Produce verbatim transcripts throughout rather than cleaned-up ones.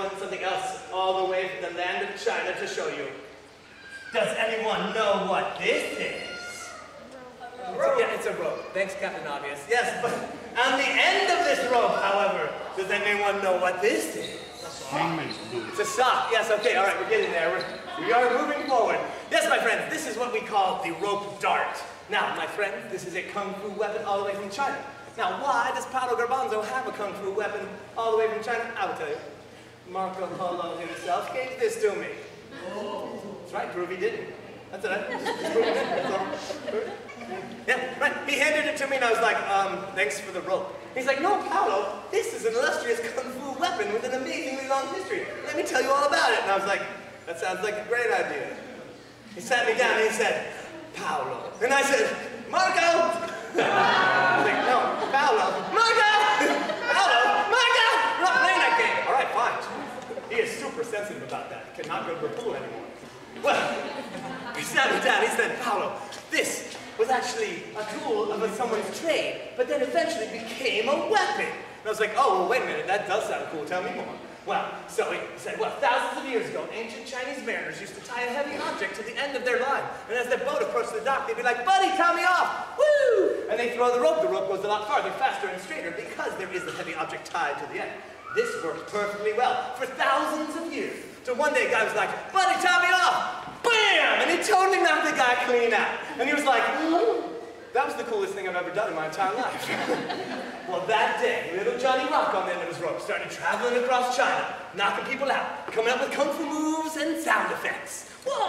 everyone something else all the way from the land of China to show you. Does anyone know what this is? A rope. Yeah, it's a rope. Thanks, Captain Obvious. Yes, but on the end of this rope, however, does anyone know what this is? It's a sock. Yes, okay, all right, we're getting there. We're, we are moving forward. Yes, my friends, this is what we call the rope dart. Now, my friends, this is a kung fu weapon all the way from China. Now, why does Paolo Garbanzo have a kung fu weapon all the way from China? I will tell you. Marco Polo himself gave this to me. Oh. That's right, prove he didn't. That's it. Just prove he didn't. That's all. Yeah, right. He handed it to me and I was like, um, thanks for the rope. He's like, no, Paolo, this is an illustrious kung fu weapon with an amazingly long history. Let me tell you all about it. And I was like, that sounds like a great idea. He sat me down and he said, Paolo. And I said, Marco! I was like, no, Paolo. Marco! Paolo! Marco! We're not playing that game. All right, fine. He is super sensitive about that. Cannot go to the pool anymore. Well, he sat me down. He said, Paolo, this was actually a tool of a, someone's trade, but then eventually became a weapon. And I was like, oh, well, wait a minute, that does sound cool, tell me more. Well, so he said, well, thousands of years ago, ancient Chinese mariners used to tie a heavy object to the end of their line. And as their boat approached the dock, they'd be like, buddy, tie me off, woo! And they throw the rope. The rope goes a lot farther, faster, and straighter because there is the heavy object tied to the end. This worked perfectly well for thousands of years. So one day, a guy was like, buddy, tie me off! Bam! And he totally knocked the guy clean out. And he was like, that was the coolest thing I've ever done in my entire life. Well, that day, little Johnny Rock on the end of his rope started traveling across China, knocking people out, coming up with kung fu moves and sound effects.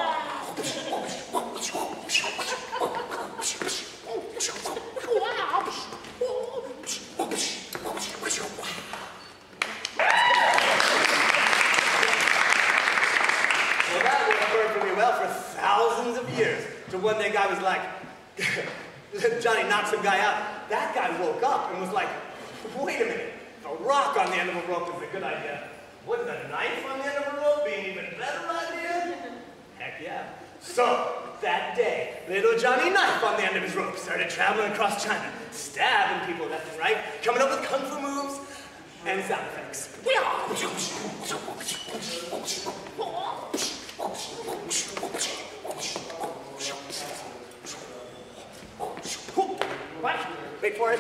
Well, that worked perfectly well for thousands of years. So one day, guy was like, Johnny knocked some guy out. That guy woke up and was like, wait a minute, a rock on the end of a rope is a good idea. Wouldn't a knife on the end of a rope be an even better idea? Heck yeah. So, that day, little Johnny Knife on the end of his rope started traveling across China, stabbing people left and right, coming up with kung fu moves and sound effects. What? Wait for it.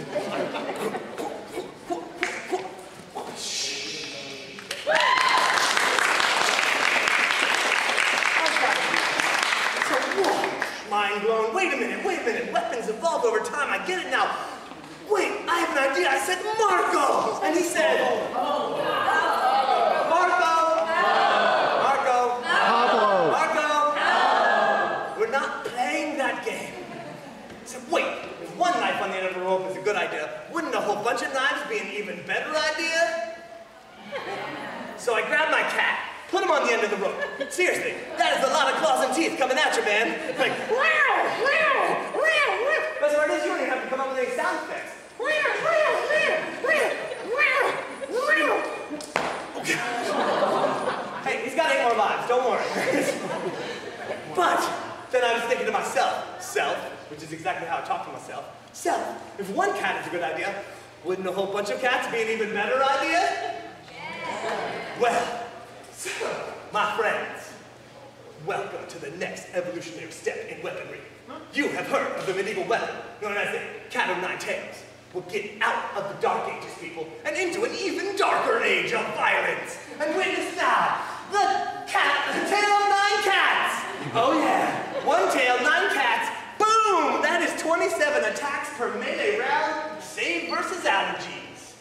Mind blown. Wait a minute, wait a minute. Weapons evolved over time. I get it now. Wait, I have an idea. I said, Marco! And he said, oh. Marco! No. Marco! Pablo! Marco! No. We're not playing that game. I said, wait, if one knife on the end of a rope is a good idea, wouldn't a whole bunch of knives be an even better idea? So I grabbed my cat. Put him on the end of the rope. Seriously, that is a lot of claws and teeth coming at you, man. Like, wow, wow, wow, wow. That's what it is. You don't even have to come up with any sound effects. Wow, wow, wow, wow, wow. Hey, he's got eight more lives. Don't worry. But then I was thinking to myself, self, which is exactly how I talk to myself. Self, if one cat is a good idea, wouldn't a whole bunch of cats be an even better idea? Yeah. Well. So, my friends, welcome to the next evolutionary step in weaponry. You have heard of the medieval weapon, known as the cat of nine tails. We'll get out of the dark ages, people, and into an even darker age of violence. And witness now, the cat, the tail of nine cats. Oh yeah, one tail, nine cats, boom! That is twenty-seven attacks per melee round, save versus allergies.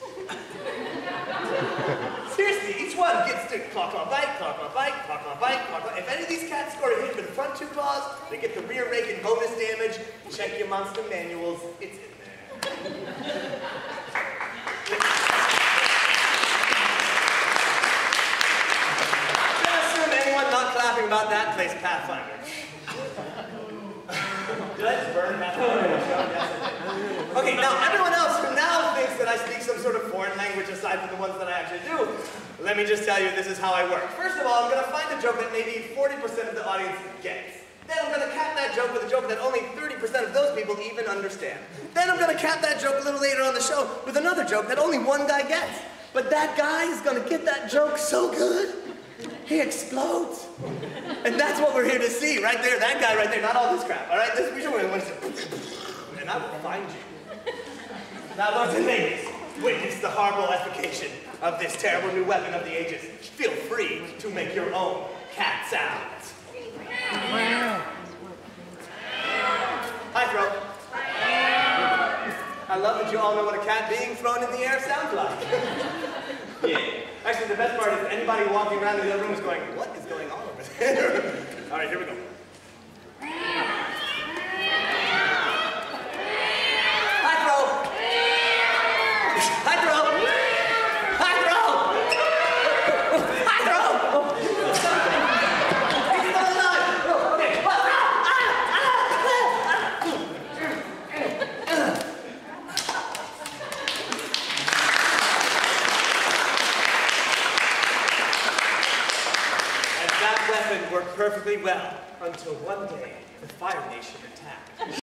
Seriously, each one gets to claw, claw, bite, claw, claw, bite, claw, claw, bite, claw, claw. If any of these cats score a hit with the front two paws, they get the rear rake and bonus damage. Check your monster manuals. It's in there. I assume anyone not clapping about that plays Pathfinder. Did I just burn Pathfinder? Okay, now everyone else who now thinks that I speak some sort of foreign language aside from the ones that I actually do, let me just tell you this is how I work. First of all, I'm going to find a joke that maybe forty percent of the audience gets. Then I'm going to cap that joke with a joke that only thirty percent of those people even understand. Then I'm going to cap that joke a little later on the show with another joke that only one guy gets. But that guy is gonna get that joke so good, he explodes. And that's what we're here to see, right there, that guy right there, not all this crap, all right? This, we should want to say, and I will find you. Now, lords and ladies, witness the horrible application of this terrible new weapon of the ages. Feel free to make your own cat sounds. Hi, throw. I love that you all know what a cat being thrown in the air sounds like. Yeah. Actually, the best part is anybody walking around in the other room is going, what is going on over there? All right, here we go. Hi, throw. Hi, throw. Hi, throw. Hi, throw. He's still alive. Okay. Ah, ah, ah, and that weapon worked perfectly well until one day the Fire Nation attacked.